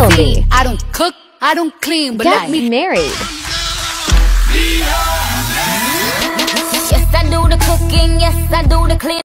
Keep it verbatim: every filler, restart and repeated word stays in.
told me. I don't cook, I don't clean, but Get let me married. Yes, I do the cooking, yes, I do the cleaning.